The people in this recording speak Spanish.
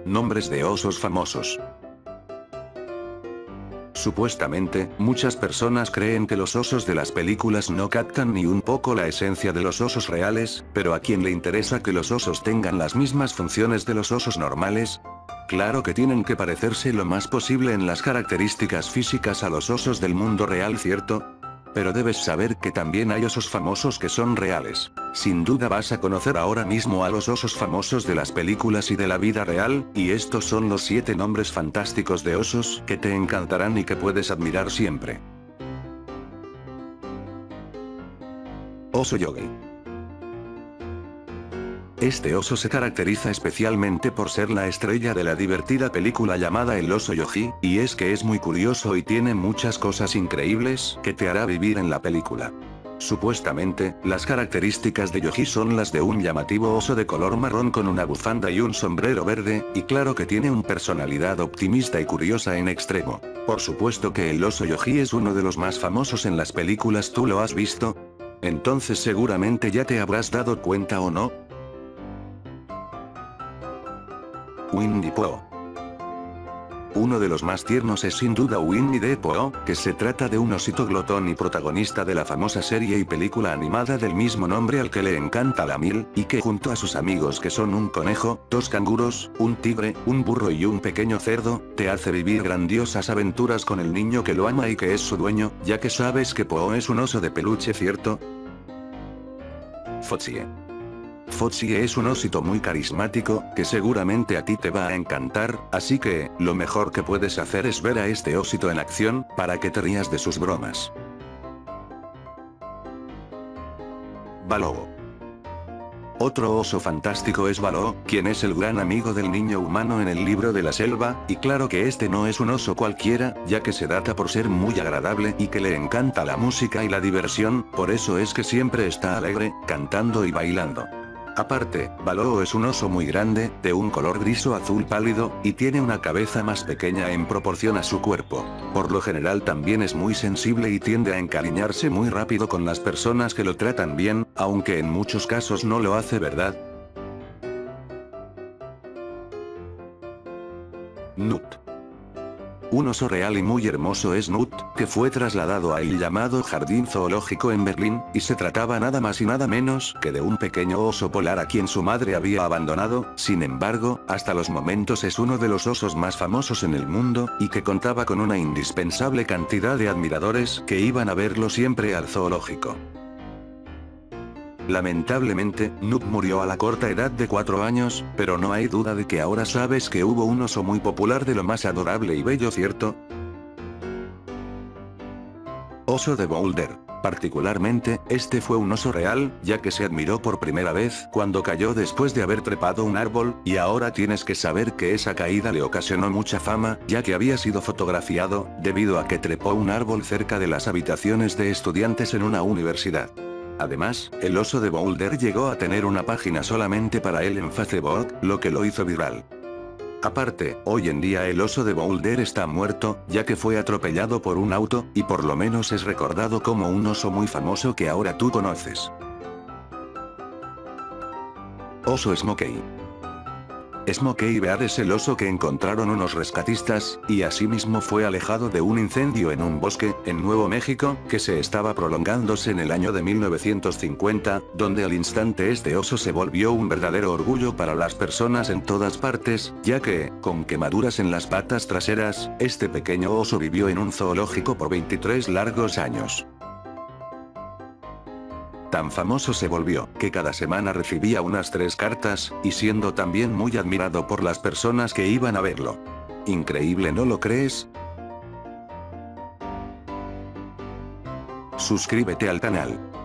Nombres de osos famosos. Supuestamente, muchas personas creen que los osos de las películas no captan ni un poco la esencia de los osos reales, pero ¿a quién le interesa que los osos tengan las mismas funciones de los osos normales? Claro que tienen que parecerse lo más posible en las características físicas a los osos del mundo real, ¿cierto? Pero debes saber que también hay osos famosos que son reales. Sin duda vas a conocer ahora mismo a los osos famosos de las películas y de la vida real, y estos son los 7 nombres fantásticos de osos que te encantarán y que puedes admirar siempre. Oso Yogi. Este oso se caracteriza especialmente por ser la estrella de la divertida película llamada El oso Yogi, y es que es muy curioso y tiene muchas cosas increíbles que te hará vivir en la película. Supuestamente, las características de Yogi son las de un llamativo oso de color marrón con una bufanda y un sombrero verde, y claro que tiene una personalidad optimista y curiosa en extremo. Por supuesto que el oso Yogi es uno de los más famosos en las películas, ¿tú lo has visto? Entonces seguramente ya te habrás dado cuenta, ¿o no? Winnie Pooh. Uno de los más tiernos es sin duda Winnie the Pooh, que se trata de un osito glotón y protagonista de la famosa serie y película animada del mismo nombre al que le encanta la miel, y que junto a sus amigos que son un conejo, 2 canguros, un tigre, un burro y un pequeño cerdo, te hace vivir grandiosas aventuras con el niño que lo ama y que es su dueño, ya que sabes que Pooh es un oso de peluche, ¿cierto? Fozzie. Fozzie es un osito muy carismático, que seguramente a ti te va a encantar, así que, lo mejor que puedes hacer es ver a este osito en acción, para que te rías de sus bromas. Baloo. Otro oso fantástico es Baloo, quien es el gran amigo del niño humano en el libro de la selva, y claro que este no es un oso cualquiera, ya que se data por ser muy agradable y que le encanta la música y la diversión, por eso es que siempre está alegre, cantando y bailando. Aparte, Baloo es un oso muy grande, de un color gris o azul pálido, y tiene una cabeza más pequeña en proporción a su cuerpo. Por lo general también es muy sensible y tiende a encariñarse muy rápido con las personas que lo tratan bien, aunque en muchos casos no lo hace, ¿verdad? Nut. Un oso real y muy hermoso es Nut, que fue trasladado a el llamado Jardín Zoológico en Berlín, y se trataba nada más y nada menos que de un pequeño oso polar a quien su madre había abandonado. Sin embargo, hasta los momentos es uno de los osos más famosos en el mundo, y que contaba con una indispensable cantidad de admiradores que iban a verlo siempre al zoológico. Lamentablemente, Nut murió a la corta edad de 4 años, pero no hay duda de que ahora sabes que hubo un oso muy popular de lo más adorable y bello, ¿cierto? Oso de Boulder. Particularmente, este fue un oso real, ya que se admiró por primera vez cuando cayó después de haber trepado un árbol, y ahora tienes que saber que esa caída le ocasionó mucha fama, ya que había sido fotografiado, debido a que trepó un árbol cerca de las habitaciones de estudiantes en una universidad. Además, el oso de Boulder llegó a tener una página solamente para él en Facebook, lo que lo hizo viral. Aparte, hoy en día el oso de Boulder está muerto, ya que fue atropellado por un auto, y por lo menos es recordado como un oso muy famoso que ahora tú conoces. Oso Smokey. Smokey Bear es el oso que encontraron unos rescatistas, y asimismo fue alejado de un incendio en un bosque, en Nuevo México, que se estaba prolongándose en el año de 1950, donde al instante este oso se volvió un verdadero orgullo para las personas en todas partes, ya que, con quemaduras en las patas traseras, este pequeño oso vivió en un zoológico por 23 largos años. Tan famoso se volvió, que cada semana recibía unas 3 cartas, y siendo también muy admirado por las personas que iban a verlo. Increíble, ¿no lo crees? Suscríbete al canal.